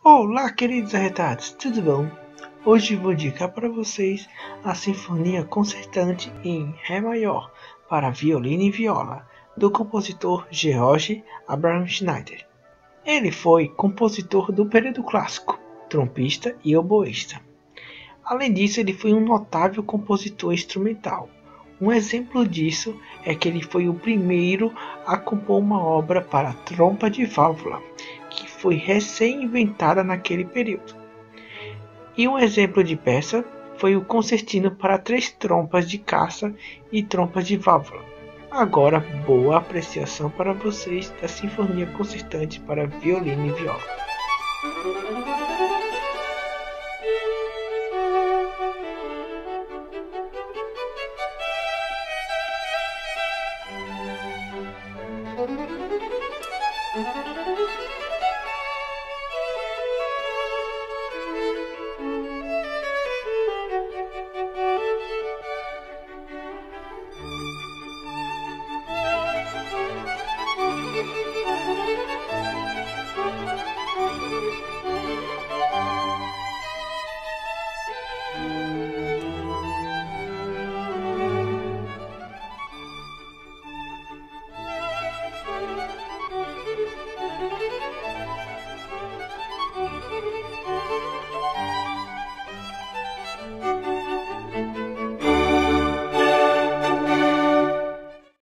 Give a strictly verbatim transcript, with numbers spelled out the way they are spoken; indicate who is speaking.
Speaker 1: Olá, queridos arretados, tudo bom? Hoje vou indicar para vocês a Sinfonia Concertante em Ré maior para violino e viola, do compositor Georg Abraham Schneider. Ele foi compositor do período clássico, trompista e oboísta. Além disso, ele foi um notável compositor instrumental. Um exemplo disso é que ele foi o primeiro a compor uma obra para trompa de válvula, que foi recém-inventada naquele período. E um exemplo de peça foi o concertino para três trompas de caça e trompas de válvula. Agora, boa apreciação para vocês da Sinfonia Concertante para violino e viola.